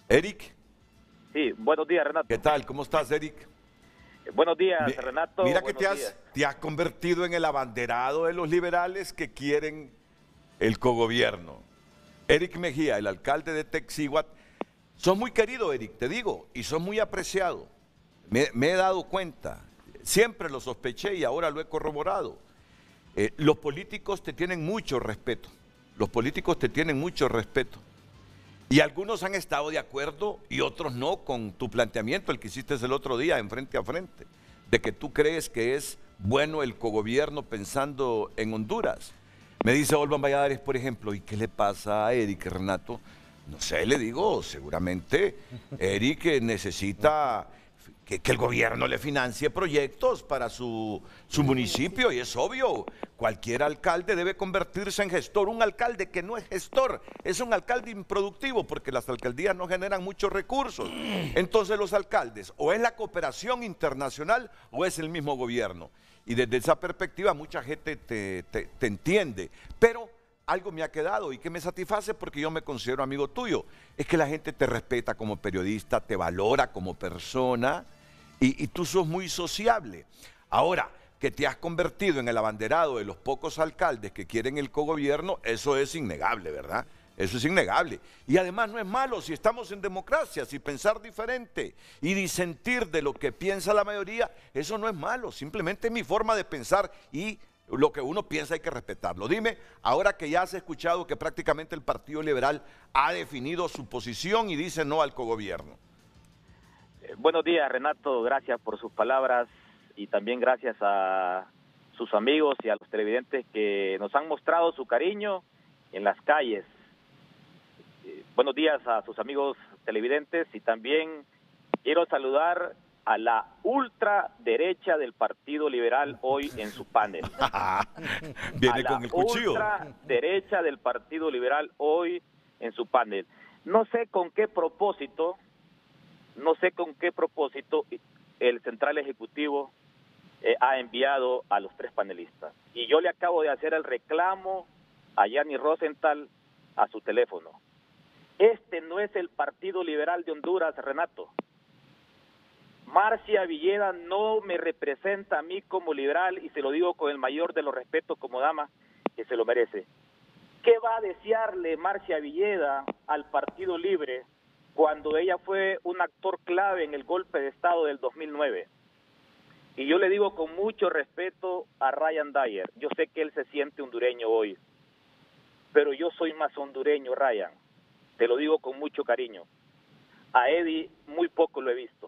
Eric, Sí, buenos días, ¿qué Renato. tal? ¿Cómo estás, Eric? Buenos Mi- días, Renato. Mira que Buenos días. te has convertido en el abanderado de los liberales que quieren el cogobierno. Eric Mejía, el alcalde de Texíhuat, sos muy querido, Eric, te digo, y sos muy apreciado. Me he dado cuenta, siempre lo sospeché y ahora lo he corroborado. Los políticos te tienen mucho respeto, los políticos te tienen mucho respeto. Y algunos han estado de acuerdo y otros no con tu planteamiento, el que hiciste el otro día en Frente a Frente, de que tú crees que es bueno el cogobierno pensando en Honduras. Me dice Olvan Valladares, por ejemplo, ¿y qué le pasa a Eric, Renato? No sé, le digo, seguramente Eric necesita que el gobierno le financie proyectos para su municipio y es obvio, cualquier alcalde debe convertirse en gestor. Un alcalde que no es gestor es un alcalde improductivo porque las alcaldías no generan muchos recursos. Entonces los alcaldes o es la cooperación internacional o es el mismo gobierno. Y desde esa perspectiva mucha gente te entiende, pero algo me ha quedado y que me satisface porque yo me considero amigo tuyo. Es que la gente te respeta como periodista, te valora como persona y tú sos muy sociable. Ahora, que te has convertido en el abanderado de los pocos alcaldes que quieren el cogobierno, eso es innegable, ¿verdad? Eso es innegable. Y además no es malo si estamos en democracia, si pensar diferente y disentir de lo que piensa la mayoría, eso no es malo, simplemente es mi forma de pensar y lo que uno piensa hay que respetarlo. Dime, ahora que ya has escuchado que prácticamente el Partido Liberal ha definido su posición y dice no al cogobierno. Buenos días, Renato. Gracias por sus palabras y también gracias a sus amigos y a los televidentes que nos han mostrado su cariño en las calles. Buenos días a sus amigos televidentes y también quiero saludar a la ultraderecha del Partido Liberal hoy en su panel. A Viene la con el cuchillo. ultraderecha del Partido Liberal hoy en su panel. No sé con qué propósito, no sé con qué propósito el Central Ejecutivo ha enviado a los tres panelistas. Y yo le acabo de hacer el reclamo a Yanni Rosenthal a su teléfono. Este no es el Partido Liberal de Honduras, Renato. Marcia Villeda no me representa a mí como liberal y se lo digo con el mayor de los respetos como dama que se lo merece. ¿Qué va a desearle Marcia Villeda al Partido Libre cuando ella fue un actor clave en el golpe de Estado del 2009? Y yo le digo con mucho respeto a Ryan Dyer, yo sé que él se siente hondureño hoy, pero yo soy más hondureño, Ryan, te lo digo con mucho cariño. A Eddie muy poco lo he visto.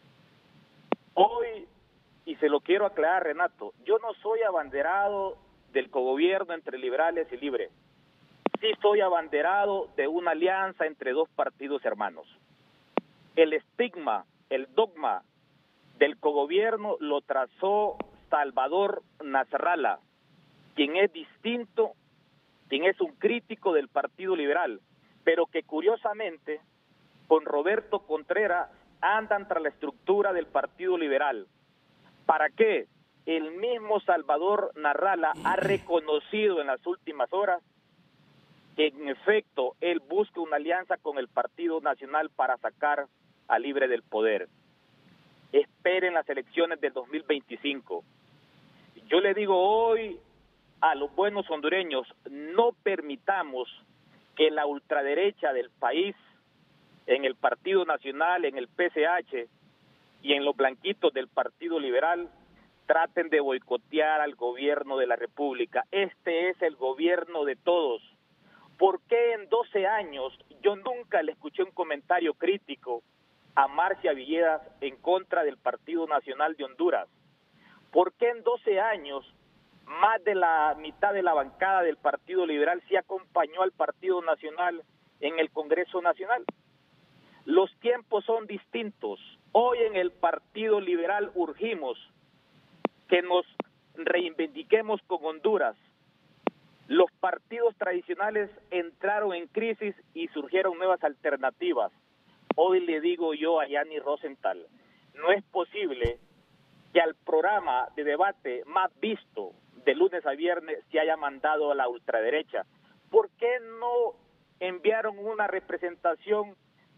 Hoy, y se lo quiero aclarar, Renato, yo no soy abanderado del cogobierno entre liberales y libre. Sí soy abanderado de una alianza entre dos partidos hermanos. El estigma, el dogma del cogobierno lo trazó Salvador Nasralla, quien es distinto, quien es un crítico del Partido Liberal, pero que curiosamente con Roberto Contreras andan tras la estructura del Partido Liberal. ¿Para qué? El mismo Salvador Nasralla ha reconocido en las últimas horas que en efecto él busca una alianza con el Partido Nacional para sacar a Libre del poder. Esperen las elecciones del 2025. Yo le digo hoy a los buenos hondureños, no permitamos que la ultraderecha del país, en el Partido Nacional, en el PCH y en los blanquitos del Partido Liberal, traten de boicotear al gobierno de la República. Este es el gobierno de todos. ¿Por qué en 12 años yo nunca le escuché un comentario crítico a Marcia Villedas en contra del Partido Nacional de Honduras? ¿Por qué en 12 años más de la mitad de la bancada del Partido Liberal sí acompañó al Partido Nacional en el Congreso Nacional? Los tiempos son distintos. Hoy en el Partido Liberal urgimos que nos reivindiquemos con Honduras. Los partidos tradicionales entraron en crisis y surgieron nuevas alternativas. Hoy le digo yo a Yanni Rosenthal, no es posible que al programa de debate más visto de lunes a viernes se haya mandado a la ultraderecha. ¿Por qué no enviaron una representación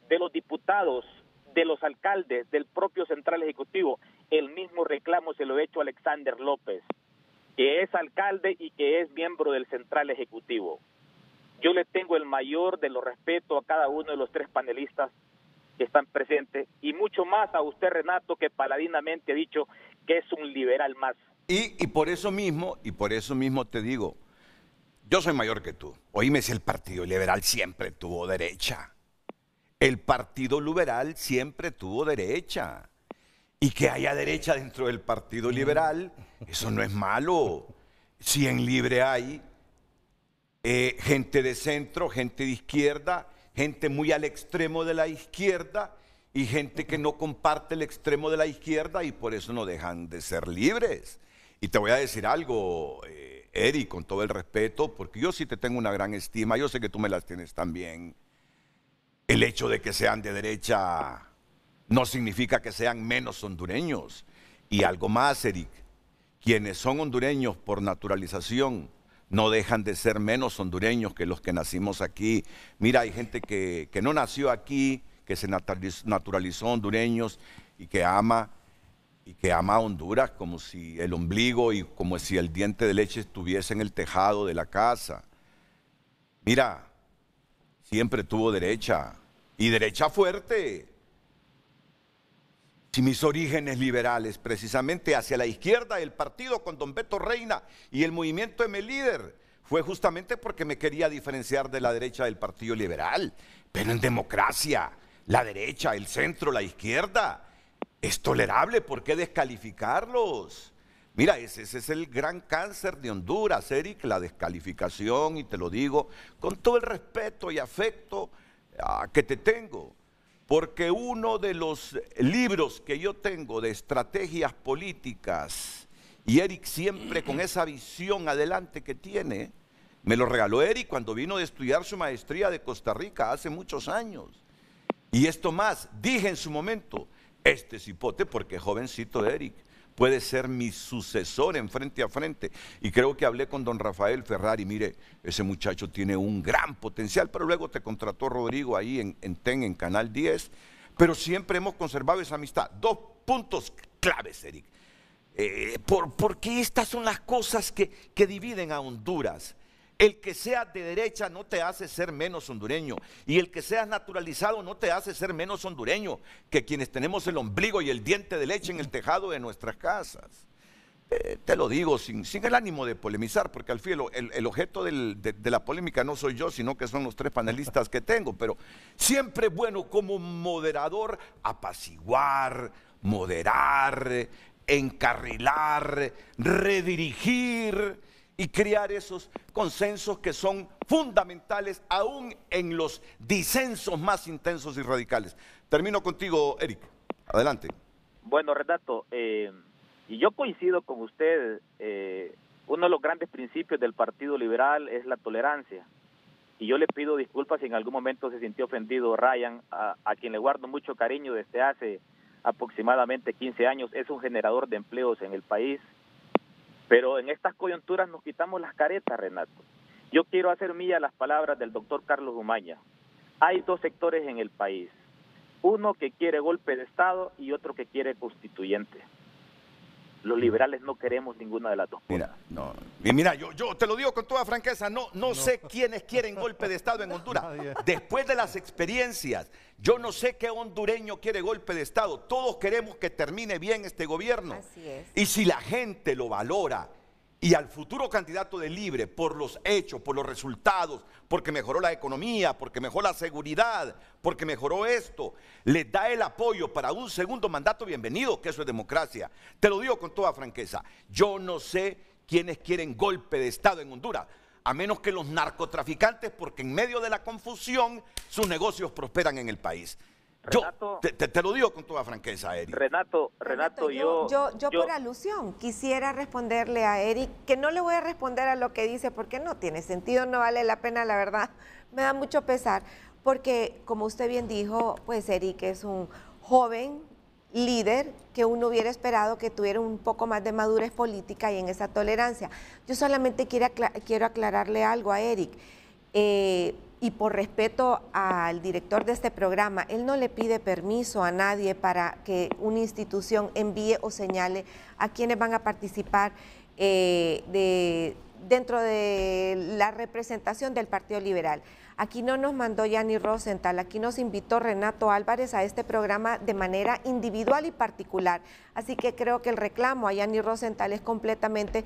de los diputados, de los alcaldes, del propio Central Ejecutivo. El mismo reclamo se lo he hecho a Alexander López, que es alcalde y que es miembro del Central Ejecutivo. Yo le tengo el mayor de los respetos a cada uno de los tres panelistas que están presentes, y mucho más a usted, Renato, que paladinamente ha dicho que es un liberal más. Y por eso mismo te digo, yo soy mayor que tú. Oíme, si el Partido Liberal siempre tuvo derecha. El Partido Liberal siempre tuvo derecha. Y que haya derecha dentro del Partido Liberal, eso no es malo. Si en Libre hay gente de centro, gente de izquierda, gente muy al extremo de la izquierda y gente que no comparte el extremo de la izquierda y por eso no dejan de ser libres. Y te voy a decir algo, Eric, con todo el respeto, porque yo sí te tengo una gran estima, yo sé que tú me las tienes también. El hecho de que sean de derecha no significa que sean menos hondureños. Y algo más, Eric, quienes son hondureños por naturalización no dejan de ser menos hondureños que los que nacimos aquí. Mira, hay gente que no nació aquí, que se naturalizó hondureños y que ama a Honduras como si el ombligo y como si el diente de leche estuviese en el tejado de la casa. Mira, siempre tuvo derecha, y derecha fuerte. Si mis orígenes liberales, precisamente hacia la izquierda, el partido con don Beto Reina y el movimiento M-Líder, fue justamente porque me quería diferenciar de la derecha del Partido Liberal. Pero en democracia, la derecha, el centro, la izquierda, es tolerable. ¿Por qué descalificarlos? Mira, ese es el gran cáncer de Honduras, Eric, la descalificación, y te lo digo con todo el respeto y afecto que te tengo. Porque uno de los libros que yo tengo de estrategias políticas, y Eric siempre con esa visión adelante que tiene, me lo regaló Eric cuando vino de estudiar su maestría de Costa Rica hace muchos años. Y esto más, dije en su momento, este cipote, porque jovencito Eric, puede ser mi sucesor en Frente a Frente. Y creo que hablé con don Rafael Ferrari, mire, ese muchacho tiene un gran potencial, pero luego te contrató Rodrigo ahí en TEN, en Canal 10, pero siempre hemos conservado esa amistad. Dos puntos claves, Eric, porque estas son las cosas que dividen a Honduras. El que seas de derecha no te hace ser menos hondureño, y el que seas naturalizado no te hace ser menos hondureño que quienes tenemos el ombligo y el diente de leche en el tejado de nuestras casas. Te lo digo sin el ánimo de polemizar, porque al fin el objeto de la polémica no soy yo, sino que son los tres panelistas que tengo, pero siempre es bueno como moderador apaciguar, moderar, encarrilar, redirigir y crear esos consensos que son fundamentales aún en los disensos más intensos y radicales. Termino contigo, Eric. Adelante. Bueno, Renato, y yo coincido con usted, uno de los grandes principios del Partido Liberal es la tolerancia. Y yo le pido disculpas si en algún momento se sintió ofendido Ryan, a quien le guardo mucho cariño desde hace aproximadamente 15 años. Es un generador de empleos en el país. Pero en estas coyunturas nos quitamos las caretas, Renato. Yo quiero hacer mía las palabras del doctor Carlos Umaña. Hay dos sectores en el país, uno que quiere golpe de Estado y otro que quiere constituyente. Los liberales no queremos ninguna de las dos cosas. Mira, yo te lo digo con toda franqueza, no sé quiénes quieren golpe de Estado en Honduras. Después de las experiencias, yo no sé qué hondureño quiere golpe de Estado. Todos queremos que termine bien este gobierno. Así es. Y si la gente lo valora, y al futuro candidato de Libre, por los hechos, por los resultados, porque mejoró la economía, porque mejoró la seguridad, porque mejoró esto, les da el apoyo para un segundo mandato, bienvenido, que eso es democracia. Te lo digo con toda franqueza, yo no sé quiénes quieren golpe de Estado en Honduras, a menos que los narcotraficantes, porque en medio de la confusión sus negocios prosperan en el país. Renato, te lo digo con toda franqueza, Eric. Renato, yo por alusión quisiera responderle a Eric, que no le voy a responder a lo que dice, porque no tiene sentido, no vale la pena, la verdad, me da mucho pesar, porque como usted bien dijo, pues Eric es un joven líder que uno hubiera esperado que tuviera un poco más de madurez política y en esa tolerancia. Yo solamente quiero aclararle algo a Eric, y y por respeto al director de este programa, él no le pide permiso a nadie para que una institución envíe o señale a quienes van a participar dentro de la representación del Partido Liberal. Aquí no nos mandó Yanni Rosenthal, aquí nos invitó Renato Álvarez a este programa de manera individual y particular. Así que creo que el reclamo a Yanni Rosenthal es completamente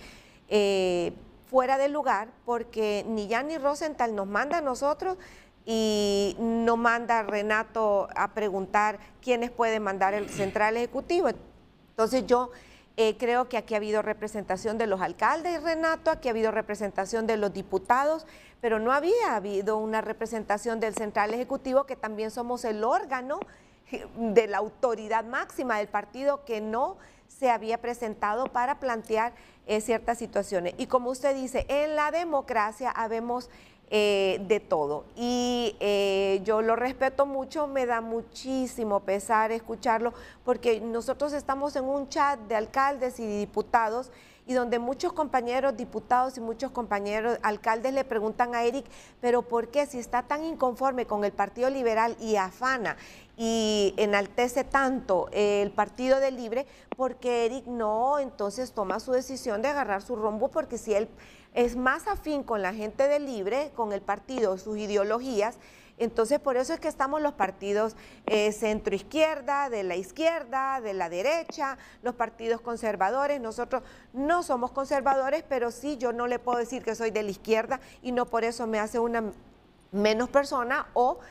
fuera de lugar, porque ni Yanni Rosenthal nos manda a nosotros y no manda a Renato a preguntar quiénes pueden mandar el central ejecutivo. Entonces yo creo que aquí ha habido representación de los alcaldes, Renato, aquí ha habido representación de los diputados, pero no había habido una representación del central ejecutivo, que también somos el órgano de la autoridad máxima del partido, que no se había presentado para plantear ciertas situaciones. Y como usted dice, en la democracia habemos de todo, y yo lo respeto mucho, me da muchísimo pesar escucharlo, porque nosotros estamos en un chat de alcaldes y diputados, y donde muchos compañeros diputados y muchos compañeros alcaldes le preguntan a Eric, pero ¿por qué, si está tan inconforme con el Partido Liberal y afana y enaltece tanto el Partido del Libre, porque Eric no entonces toma su decisión de agarrar su rumbo? Porque si él es más afín con la gente del Libre, con el partido, sus ideologías, entonces por eso es que estamos los partidos centro-izquierda, de la derecha, los partidos conservadores. Nosotros no somos conservadores, pero sí, yo no le puedo decir que soy de la izquierda y no por eso me hace una menos persona o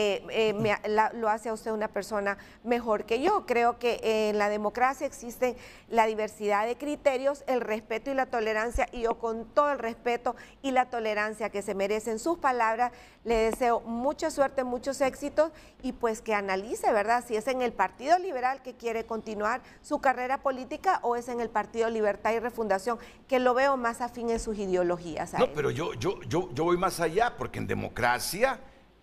lo hace a usted una persona mejor que yo. Creo que en la democracia existe la diversidad de criterios, el respeto y la tolerancia, y yo, con todo el respeto y la tolerancia que se merecen sus palabras, le deseo mucha suerte, muchos éxitos, y pues que analice, ¿verdad?, si es en el Partido Liberal que quiere continuar su carrera política o es en el Partido Libertad y Refundación, que lo veo más afín en sus ideologías. No, pero yo voy más allá, porque en democracia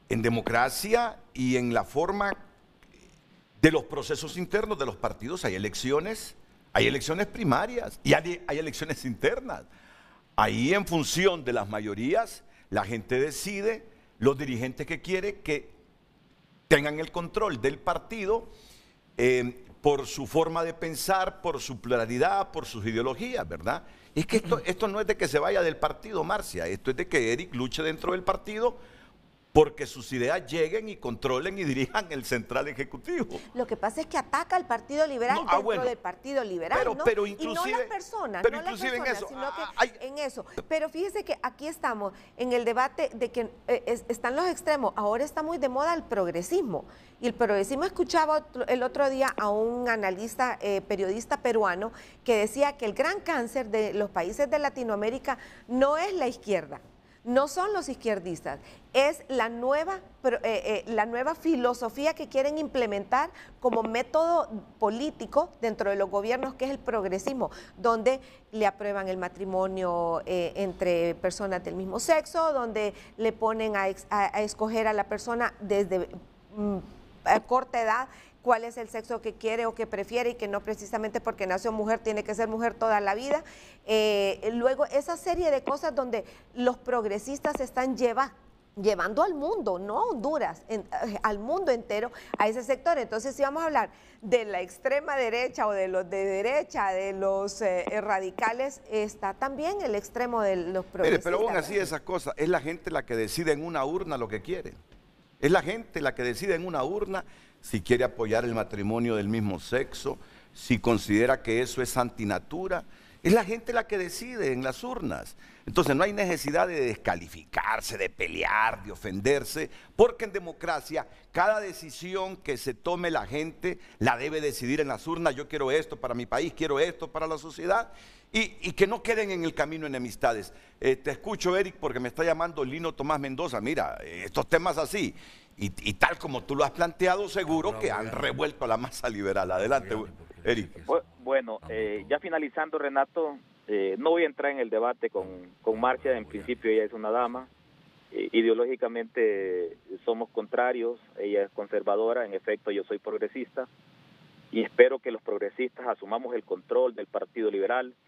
y en la forma de los procesos internos de los partidos hay elecciones primarias y hay elecciones internas. Ahí, en función de las mayorías, la gente decide los dirigentes que quiere que tengan el control del partido, por su forma de pensar, por su pluralidad, por sus ideologías, ¿verdad? Es que esto no es de que se vaya del partido, Marcia, esto es de que Eric luche dentro del partido porque sus ideas lleguen y controlen y dirijan el central ejecutivo. Lo que pasa es que ataca al Partido Liberal del Partido Liberal, pero y no las personas, pero inclusive en eso, sino que en eso. Pero fíjese que aquí estamos en el debate de que están los extremos. Ahora está muy de moda el progresismo, y el progresismo, escuchaba el otro día a un analista, periodista peruano, que decía que el gran cáncer de los países de Latinoamérica no es la izquierda, no son los izquierdistas, es la nueva filosofía que quieren implementar como método político dentro de los gobiernos, que es el progresismo, donde le aprueban el matrimonio entre personas del mismo sexo, donde le ponen a escoger a la persona desde a corta edad cuál es el sexo que quiere o que prefiere, y que no precisamente porque nació mujer tiene que ser mujer toda la vida. Luego, esa serie de cosas donde los progresistas están llevando al mundo, no a Honduras, al mundo entero, a ese sector. Entonces, si vamos a hablar de la extrema derecha o de los de derecha, de los radicales, está también el extremo de los progresistas. Pero aún así, esas cosas, es la gente la que decide en una urna lo que quiere. Es la gente la que decide en una urna si quiere apoyar el matrimonio del mismo sexo, si considera que eso es antinatura. Es la gente la que decide en las urnas. Entonces no hay necesidad de descalificarse, de pelear, de ofenderse, porque en democracia cada decisión que se tome la gente la debe decidir en las urnas. Yo quiero esto para mi país, quiero esto para la sociedad, y que no queden en el camino enemistades. Te escucho, Eric, porque me está llamando Lino Tomás Mendoza. Mira, estos temas así, y tal como tú lo has planteado, seguro que han revuelto a la masa liberal. Adelante, Eric. Bueno, ya finalizando, Renato, no voy a entrar en el debate con Marcia. En principio ella es una dama, ideológicamente somos contrarios, ella es conservadora, en efecto yo soy progresista, y espero que los progresistas asumamos el control del Partido Liberal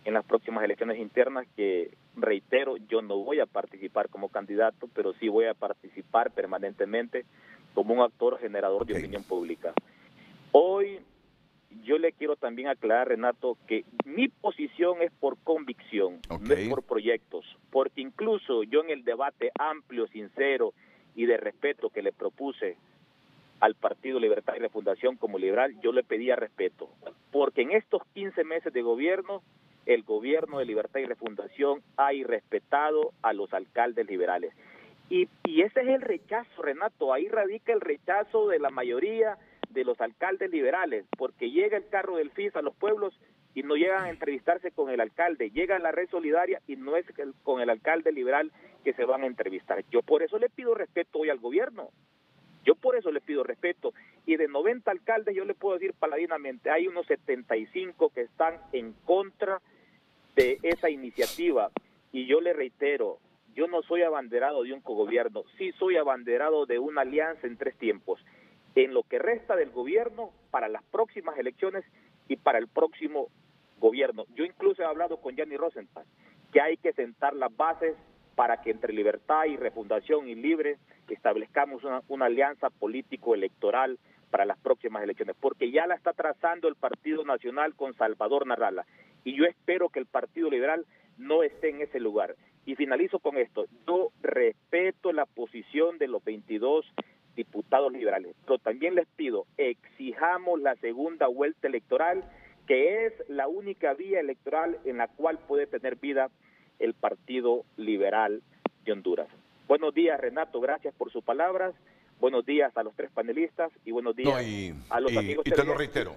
en las próximas elecciones internas, que reitero, yo no voy a participar como candidato, pero sí voy a participar permanentemente como un actor generador de opinión pública. Hoy yo le quiero también aclarar, Renato, que mi posición es por convicción, no es por proyectos, porque incluso yo en el debate amplio, sincero y de respeto que le propuse al Partido Libertad y Refundación como liberal, yo le pedía respeto, porque en estos 15 meses de gobierno, el gobierno de Libertad y Refundación ha irrespetado a los alcaldes liberales. Y ese es el rechazo, Renato, ahí radica el rechazo de la mayoría de los alcaldes liberales, porque llega el carro del FIS a los pueblos y no llegan a entrevistarse con el alcalde, llega la red solidaria y no es con el alcalde liberal que se van a entrevistar. Yo por eso le pido respeto hoy al gobierno. Yo por eso le pido respeto, y de 90 alcaldes yo le puedo decir paladinamente, hay unos 75 que están en contra de esa iniciativa, y yo le reitero, yo no soy abanderado de un cogobierno, sí soy abanderado de una alianza en 3 tiempos, en lo que resta del gobierno, para las próximas elecciones y para el próximo gobierno. Yo incluso he hablado con Gianni Rosenthal, que hay que sentar las bases para que entre Libertad y Refundación y Libre establezcamos una alianza político-electoral para las próximas elecciones, porque ya la está trazando el Partido Nacional con Salvador Narrala, y yo espero que el Partido Liberal no esté en ese lugar. Y finalizo con esto, yo respeto la posición de los 22 diputados liberales, pero también les pido, exijamos la segunda vuelta electoral, que es la única vía electoral en la cual puede tener vida el Partido Liberal de Honduras. Buenos días, Renato, gracias por sus palabras. Buenos días a los 3 panelistas y buenos días a los amigos. Y te lo reitero.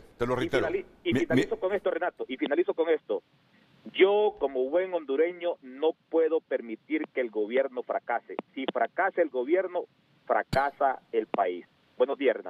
Y finalizo con esto, Renato, y finalizo con esto. Yo, como buen hondureño, no puedo permitir que el gobierno fracase. Si fracasa el gobierno, fracasa el país. Buenos días, Renato.